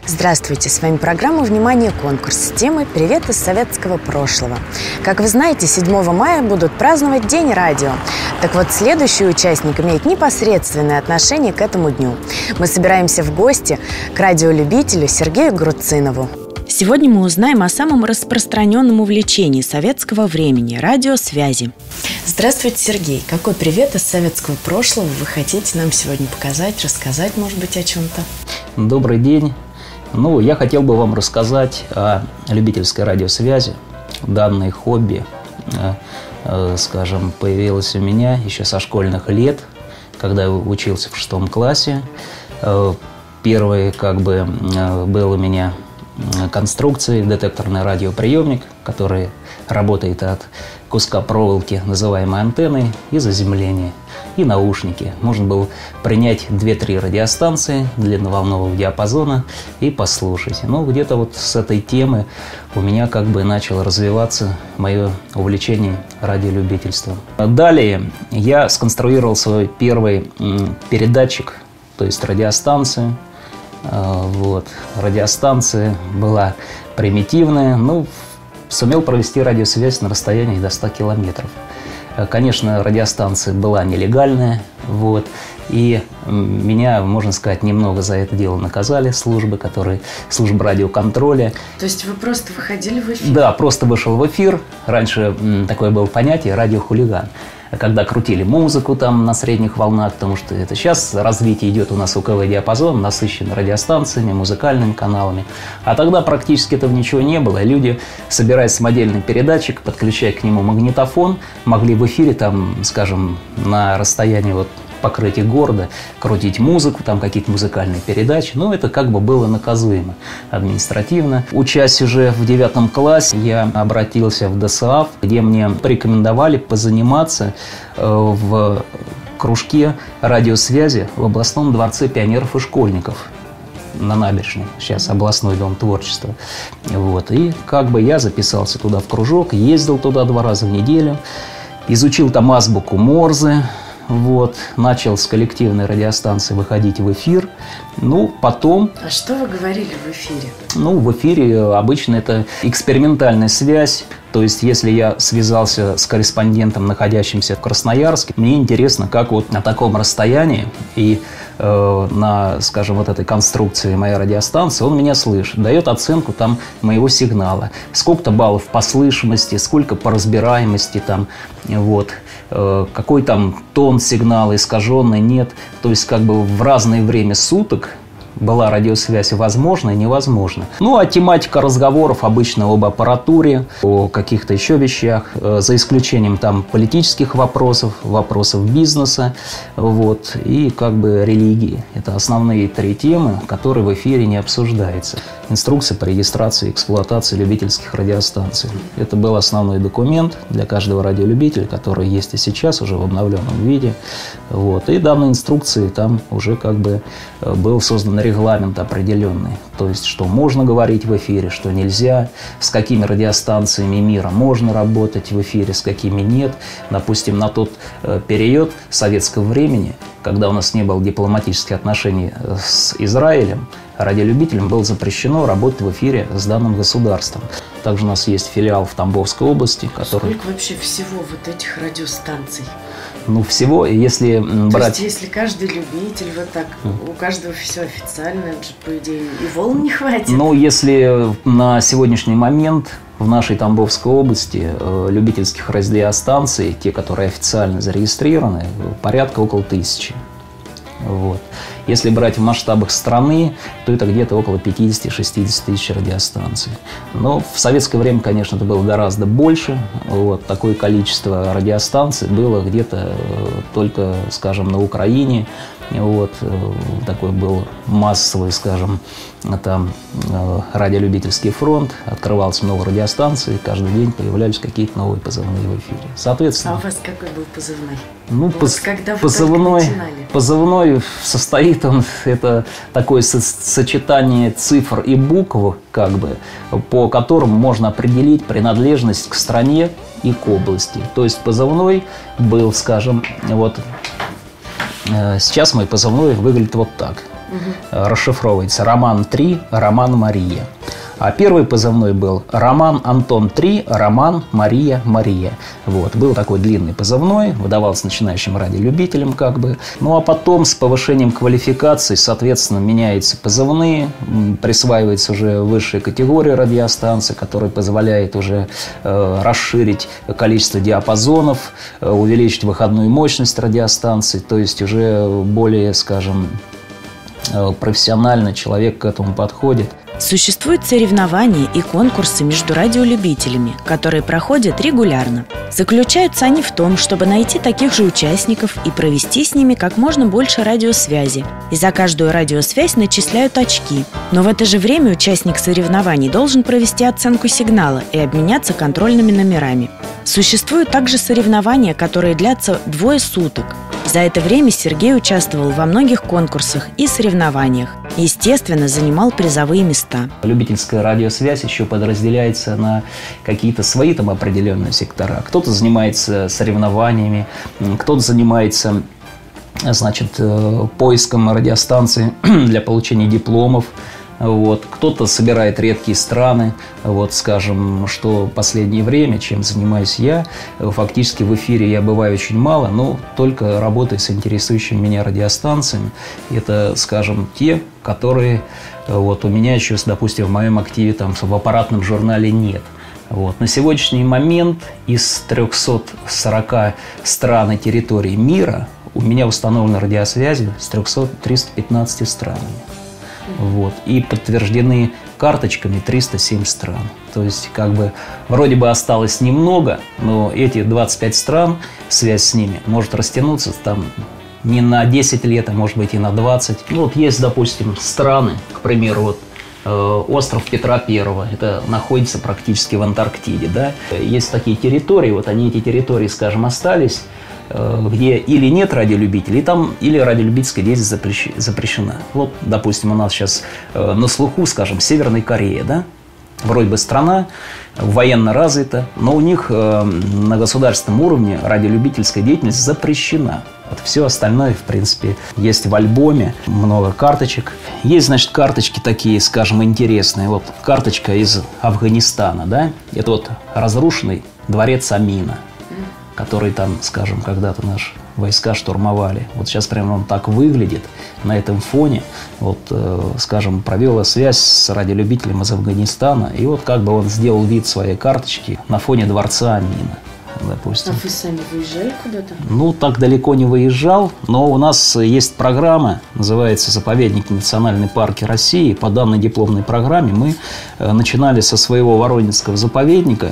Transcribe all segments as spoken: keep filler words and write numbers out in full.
Здравствуйте! С вами программа «Внимание! Конкурс» с темой «Привет из советского прошлого». Как вы знаете, седьмого мая будут праздновать День радио. Так вот, следующий участник имеет непосредственное отношение к этому дню. Мы собираемся в гости к радиолюбителю Сергею Груцинову. Сегодня мы узнаем о самом распространенном увлечении советского времени – радиосвязи. Здравствуйте, Сергей. Какой привет из советского прошлого вы хотите нам сегодня показать, рассказать, может быть, о чем-то? Добрый день. Ну, я хотел бы вам рассказать о любительской радиосвязи. Данное хобби, скажем, появилось у меня еще со школьных лет, когда я учился в шестом классе. Первый, как бы, был у меня конструкции детекторный радиоприемник, который работает от куска проволоки, называемой антенной, и заземления, и наушники. Можно было принять две-три радиостанции длинноволнового диапазона и послушать. Ну, где-то вот с этой темы у меня как бы начало развиваться мое увлечение радиолюбительством. Далее я сконструировал свой первый передатчик, то есть радиостанцию. Вот. Радиостанция была примитивная, ну, сумел провести радиосвязь на расстоянии до ста километров. Конечно, радиостанция была нелегальная, вот, и меня, можно сказать, немного за это дело наказали службы, которые, служба радиоконтроля. То есть вы просто выходили в эфир? Да, просто вышел в эфир. Раньше такое было понятие радиохулиган. Когда крутили музыку там на средних волнах, потому что это сейчас развитие идет у нас УКВ-диапазон, насыщен радиостанциями, музыкальными каналами. А тогда практически этого ничего не было. Люди, собирая самодельный передатчик, подключая к нему магнитофон, могли в эфире там, скажем, на расстоянии вот покрытия города крутить музыку, там какие-то музыкальные передачи. Но это как бы было наказуемо административно. Учась уже в девятом классе, я обратился в ДОСААФ, где мне порекомендовали позаниматься в кружке радиосвязи в областном дворце пионеров и школьников на набережной, сейчас областной дом творчества. Вот. И как бы я записался туда в кружок, ездил туда два раза в неделю, изучил там азбуку Морзе. Вот, начал с коллективной радиостанции выходить в эфир. Ну, потом... А что вы говорили в эфире? Ну, в эфире обычно это экспериментальная связь. То есть, если я связался с корреспондентом, находящимся в Красноярске, мне интересно, как вот на таком расстоянии и э, на, скажем, вот этой конструкции моей радиостанции он меня слышит, дает оценку там моего сигнала. Сколько-то баллов по слышимости, сколько по разбираемости там, вот, э, какой там тон сигнала, искаженный, нет. То есть, как бы в разное время суток была радиосвязь возможна и невозможна. Ну, а тематика разговоров обычно об аппаратуре, о каких-то еще вещах, за исключением там политических вопросов, вопросов бизнеса, вот, и как бы религии. Это основные три темы, которые в эфире не обсуждаются. Инструкция по регистрации и эксплуатации любительских радиостанций. Это был основной документ для каждого радиолюбителя, который есть и сейчас уже в обновленном виде. Вот. И данной инструкции там уже как бы был создан регламент определенный. То есть, что можно говорить в эфире, что нельзя, с какими радиостанциями мира можно работать в эфире, с какими нет. Допустим, на тот период советского времени, когда у нас не было дипломатических отношений с Израилем, радиолюбителям было запрещено работать в эфире с данным государством. Также у нас есть филиал в Тамбовской области, который... Сколько вообще всего вот этих радиостанций? Ну, всего, если То брать... есть, если каждый любитель вот так, mm. у каждого все официально, это же, по идее, и волн не хватит. Ну, если на сегодняшний момент в нашей Тамбовской области э, любительских радиостанций, те, которые официально зарегистрированы, порядка около тысячи. Вот. Если брать в масштабах страны, то это где-то около пятьдесят-шестьдесят тысяч радиостанций. Но в советское время, конечно, это было гораздо больше. Вот. Такое количество радиостанций было где-то только, скажем, на Украине. Вот. Такой был массовый, скажем, там радиолюбительский фронт. Открывался много радиостанций, каждый день появлялись какие-то новые позывные в эфире. Соответственно, а у вас какой был позывной? Ну, поз, когда вы позывной, позывной состоит он, это такое со сочетание цифр и букв, как бы, по которым можно определить принадлежность к стране и к области. То есть позывной был, скажем, вот сейчас мой позывной выглядит вот так. Угу. Расшифровывается Роман три, Роман Мария. А первый позывной был Роман Антон три, Роман Мария Мария. Вот. Был такой длинный позывной, выдавался начинающим радиолюбителям как бы. Ну а потом с повышением квалификации, соответственно, меняются позывные, присваивается уже высшая категория радиостанций, которая позволяет уже э, расширить количество диапазонов, э, увеличить выходную мощность радиостанций, то есть уже более, скажем, э, профессионально человек к этому подходит. Существуют соревнования и конкурсы между радиолюбителями, которые проходят регулярно. Заключаются они в том, чтобы найти таких же участников и провести с ними как можно больше радиосвязи. И за каждую радиосвязь начисляют очки. Но в это же время участник соревнований должен провести оценку сигнала и обменяться контрольными номерами. Существуют также соревнования, которые длятся двое суток. За это время Сергей участвовал во многих конкурсах и соревнованиях. Естественно, занимал призовые места. Любительская радиосвязь еще подразделяется на какие-то свои там определенные сектора. Кто-то занимается соревнованиями, кто-то занимается, значит, поиском радиостанций для получения дипломов. Вот. Кто-то собирает редкие страны. Вот, скажем, что последнее время, чем занимаюсь я, фактически в эфире я бываю очень мало, но только работаю с интересующими меня радиостанциями. Это, скажем, те, которые вот, у меня еще, допустим, в моем активе там, в аппаратном журнале нет. Вот. На сегодняшний момент из трёхсот сорока стран и территорий мира у меня установлены радиосвязи с тремястами пятнадцатью странами. Вот. И подтверждены карточками триста семь стран. То есть, как бы, вроде бы осталось немного, но эти двадцать пять стран, связь с ними может растянуться там не на десять лет, а может быть и на двадцать. Ну, вот есть, допустим, страны, к примеру, вот, э, остров Петра Первого, это находится практически в Антарктиде, да. Есть такие территории, вот они, эти территории, скажем, остались, где или нет радиолюбителей, там, или радиолюбительская деятельность запрещена. Вот, допустим, у нас сейчас на слуху, скажем, Северная Корея, да? Вроде бы страна военно развита, но у них на государственном уровне радиолюбительская деятельность запрещена. Вот все остальное, в принципе, есть в альбоме, много карточек. Есть, значит, карточки такие, скажем, интересные. Вот карточка из Афганистана, да? Это вот разрушенный дворец Амина, который там, скажем, когда-то наши войска штурмовали. Вот сейчас прямо он так выглядит на этом фоне. Вот, э, скажем, провела связь с радиолюбителем из Афганистана, и вот как бы он сделал вид своей карточки на фоне дворца Амина, допустим. А вы сами выезжали куда-то? Ну, так далеко не выезжал, но у нас есть программа, называется «Заповедники национальные парки России». По данной дипломной программе мы начинали со своего Воронежского заповедника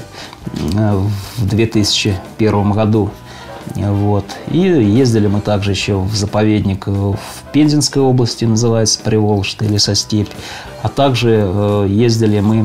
в две тысячи первом году. Вот. И ездили мы также еще в заповедник в Пензенской области, называется Приволжская лесостепь. А также ездили мы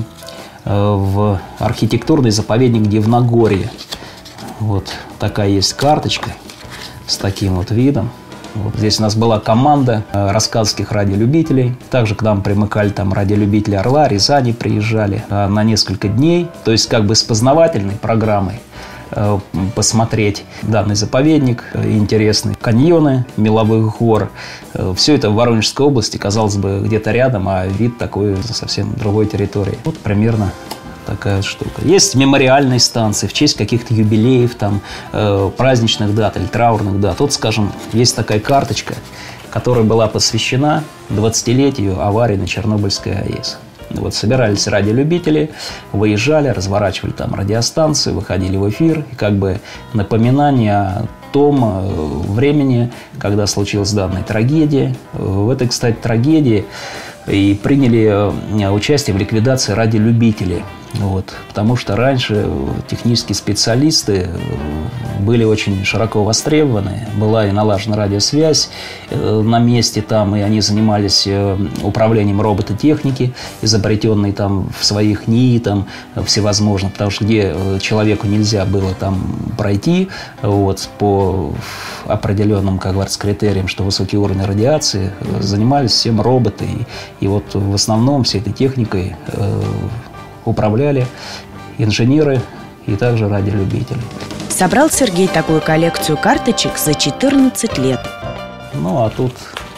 в архитектурный заповедник Дивногорье. Вот такая есть карточка с таким вот видом. Вот здесь у нас была команда рассказских радиолюбителей. Также к нам примыкали там радиолюбители Орла, Рязани приезжали на несколько дней. То есть как бы с познавательной программой посмотреть данный заповедник, интересные каньоны меловых гор. Все это в Воронежской области, казалось бы, где-то рядом, а вид такой совсем другой территории. Вот примерно такая штука. Есть мемориальные станции в честь каких-то юбилеев, там, э, праздничных дат или траурных дат. Вот, скажем, есть такая карточка, которая была посвящена двадцатилетию аварии на Чернобыльской АЭС. Вот собирались радиолюбители, выезжали, разворачивали там радиостанции, выходили в эфир. И как бы напоминание о том времени, когда случилась данная трагедия. В этой, кстати, трагедии и приняли участие в ликвидации радиолюбителей. Вот, потому что раньше технические специалисты были очень широко востребованы, была и налажена радиосвязь на месте там, и они занимались управлением робототехники, изобретенной там в своих НИИ там всевозможно, потому что где человеку нельзя было там пройти вот, по определенным, как говорится, критериям, что высокий уровень радиации, занимались всем роботы, и, и вот в основном всей этой техникой управляли инженеры и также радиолюбители. Собрал Сергей такую коллекцию карточек за четырнадцать лет. Ну, а тут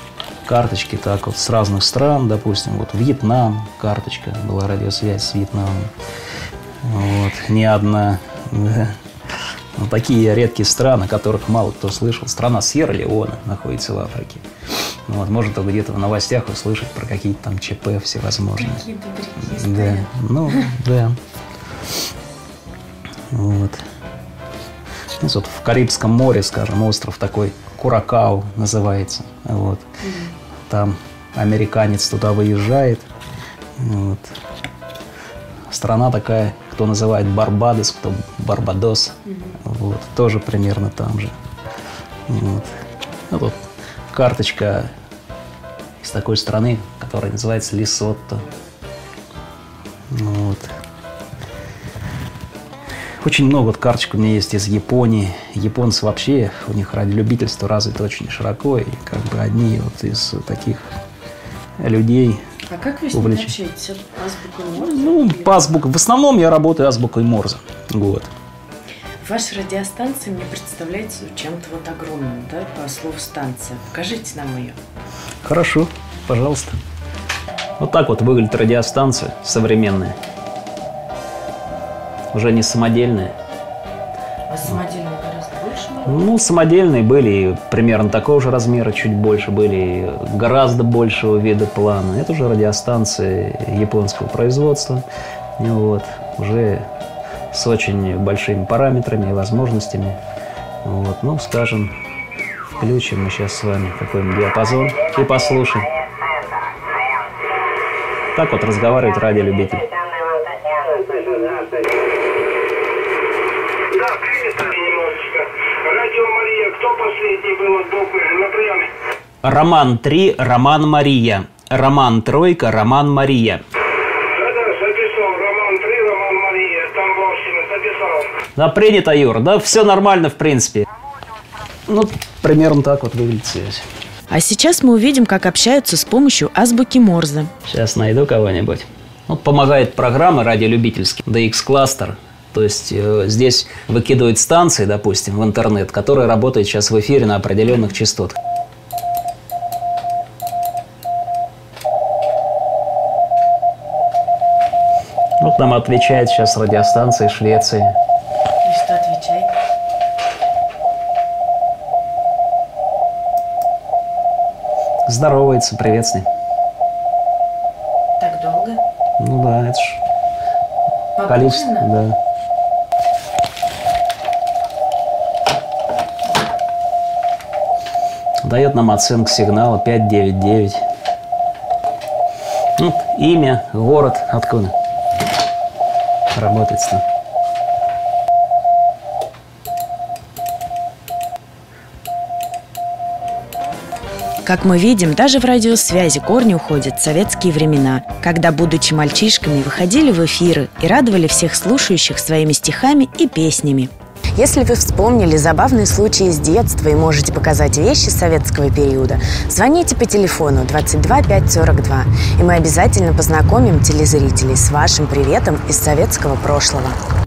карточки так вот с разных стран, допустим, вот Вьетнам, карточка, была радиосвязь с Вьетнамом. Вот, не одна, да. Ну, такие редкие страны, о которых мало кто слышал. Страна Сьерра-Леоне находится в Африке. Вот, можно только где-то в новостях услышать про какие-то там ЧП всевозможные. Какие добряки. Да, ну, да. Вот. Ну, вот в Карибском море, скажем, остров такой Куракау называется. Вот. Mm-hmm. Там американец туда выезжает. Вот. Страна такая, кто называет Барбадос, кто Барбадос. Mm-hmm. Вот. Тоже примерно там же. Вот. Ну, тут карточка из такой страны, которая называется Лесото. Вот. Очень много вот карточек у меня есть из Японии. Японцы вообще, у них радиолюбительство развито очень широко. И как бы одни вот из таких людей. А как вы с ними общаетесь? Азбукой Морзе? Ну, по азбуке. В основном я работаю азбукой Морзе. Вот. Ваша радиостанция мне представляется чем-то вот огромным, да, по слову станция. Покажите нам ее. Хорошо, пожалуйста. Вот так вот выглядит радиостанция современная. Уже не самодельные. А самодельные гораздо больше были? Ну, самодельные были примерно такого же размера, чуть больше, были гораздо большего вида плана. Это уже радиостанции японского производства. Вот, уже с очень большими параметрами и возможностями. Вот, ну, скажем, включим мы сейчас с вами какой-нибудь диапазон и послушаем. Так вот разговаривает радиолюбитель. Радио Мария, кто последний был от буквы на приеме? Роман три, Роман Мария. Роман тройка, Роман Мария. Да-да, записал. Роман три, Роман Мария. Там восемь, записал. Да, принято, Юр. Да, все нормально, в принципе. Ну, примерно так вот выглядит связь. А сейчас мы увидим, как общаются с помощью азбуки Морзе. Сейчас найду кого-нибудь. Вот помогает программа радиолюбительская ди икс Cluster. То есть э, здесь выкидывают станции, допустим, в интернет, которые работают сейчас в эфире на определенных частотах. Вот нам отвечает сейчас радиостанция Швеции. И что отвечает? Здоровается, приветствует. Так долго? Ну да, это ж Погружено? количество, да. Дает нам оценку сигнала пять девять девять. Ну, имя, город, откуда работает там. Как мы видим, даже в радиосвязи корни уходят в советские времена, когда, будучи мальчишками, выходили в эфиры и радовали всех слушающих своими стихами и песнями. Если вы вспомнили забавные случаи из детства и можете показать вещи советского периода, звоните по телефону двадцать два пять сорок два, и мы обязательно познакомим телезрителей с вашим приветом из советского прошлого.